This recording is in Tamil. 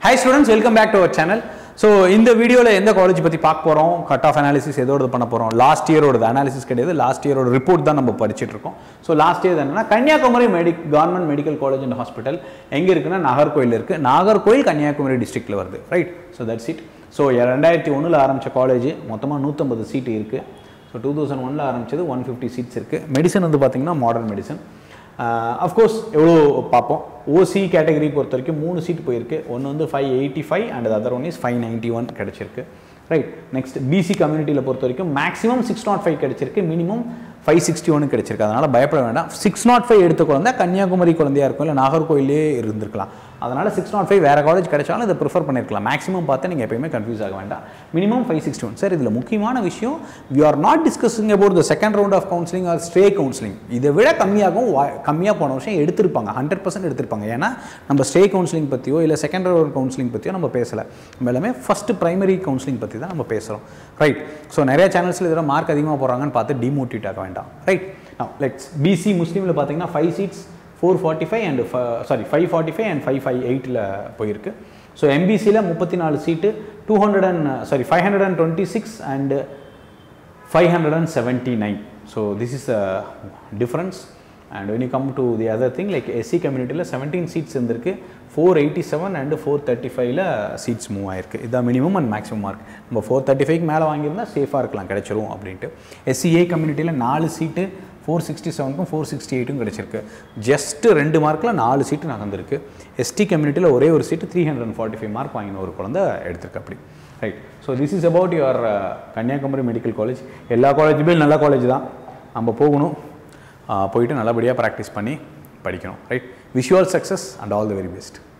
Hi students, welcome back to our channel. So in the video la endha college பத்தி பார்க்க போறோம், கட் ஆஃப் அனாலிசிஸ் எதோட பண்ண போறோம், லாஸ்ட் இயரோட அனாலிசிஸ் கிடையாது, லாஸ்ட் இயரோட ரிப்போர்ட் தான் நம்ம படிச்சிட்டு இருக்கோம். ஸோ லாஸ்ட் இயர் என்னன்னா Kanyakumari government medical college and hospital எங்க இருக்குன்னா நாகர்கோயில் இருக்கு. நாகர்கோயில் கன்னியாகுமரி டிஸ்ட்ரிக்ட்ல வருது, right? So that's it. So 2001 ஆரம்பிச்ச காலேஜ் மொத்தமாக 150 சீட் இருக்கு. ஸோ 2001 ஆரம்பிச்சது 150 சீட்ஸ் இருக்கு. மெடிசன் வந்து பார்த்தீங்கன்னா மாடர்ன் மெடிசன். அஃப்கோர்ஸ் எவ்வளோ பார்ப்போம். ஓசி கேட்டகரி பொறுத்த வரைக்கும் 3 சீட் போயிருக்கு. ஒன்று வந்து 585 அண்ட் அதர் ஒன் இஸ் 591 கிடச்சிருக்கு, ரைட்? நெக்ஸ்ட் பிசி கம்யூனிட்டியில் பொறுத்த வரைக்கும் மேக்ஸிமம் 605 கிடச்சிருக்கு, மினிமம் 561 கிடச்சிருக்கு. அதனால் பயப்பட வேண்டாம். 605 எடுத்த குழந்தை கன்னியாகுமரி குழந்தையாக இருக்கும், இல்லை நாகர்கோயிலே இருந்திருக்கலாம். அதனால் 605 வேறு காலேஜ் கிடைச்சாலும் இதை ப்ரிஃபர் பண்ணியிருக்கலாம். மேக்ஸிமம் பார்த்து நீங்கள் எப்பயுமே கன்ஃபியூஸ் ஆக வேண்டாம். மினிமம் 561. சார் இதில் முக்கியமான விஷயம், we are not discussing about the second round of counselling or stray counselling. இதை விட கம்மியாக போன வருஷம் எடுத்திருப்பாங்க, 100% எடுத்திருப்பாங்க. ஏன்னா நம்ம ஸ்ட்ரே கவுன்சிலிங் பற்றியோ இல்லை செகண்ட் ரவுண்ட் கவுன்சிலிங் பற்றியோ நம்ம பேசலை. நம்ம எல்லாமே ஃபஸ்ட்டு ப்ரைமரி கவுன்சிலிங் பற்றி தான் நம்ம பேசுகிறோம், ரைட்? ஸோ நிறைய சேனல்ஸில் இதெல்லாம் மார்க் அதிகமாக போடுறாங்கன்னு பார்த்து டிமோட்டிவேட் ஆக வேண்டாம், ரைட்? லெட்ஸ் பிசி முஸ்லீமில் பார்த்தீங்கன்னா 5 சீட்ஸ் 445 அண்ட் 545 அண்ட் 558ல் போயிருக்கு. ஸோ எம்பிசியில் 34 seat 526 and 579. So this is a difference. And when you come to the other thing, like SC கம்யூனிட்டியில் 17 சீட்ஸ் இருந்திருக்கு, 487 அண்ட் 435ல் சீட்ஸ் மூவ் ஆயிருக்கு. இதுதான் மினிமம் அண்ட் மேக்ஸிமம் மார்க். நம்ம 435க்கு மேலே வாங்கியிருந்தால் சேஃபாக இருக்கலாம், கிடைச்சிரும் அப்படின்ட்டு. SCA கம்யூனிட்டியில் 4 சீட்டு 467க்கும் 468க்கும் கிடச்சிருக்கு. ஜஸ்ட்டு 2 மார்க்கில் 4 சீட்டு நகர்ந்துருக்கு. எஸ்டி கம்யூனிட்டியில் ஒரே ஒரு சீட்டு 345 மார்க் வாங்கின ஒரு குழந்தை எடுத்திருக்கு, அப்படி, right? So this is about your Kanyakumari medical college. எல்லா காலேஜுமே நல்ல காலேஜ் தான், நம்ம போகணும், போயிட்டு நல்லபடியாக ப்ராக்டிஸ் பண்ணி படிக்கணும், right? Wish you all success and all the very best.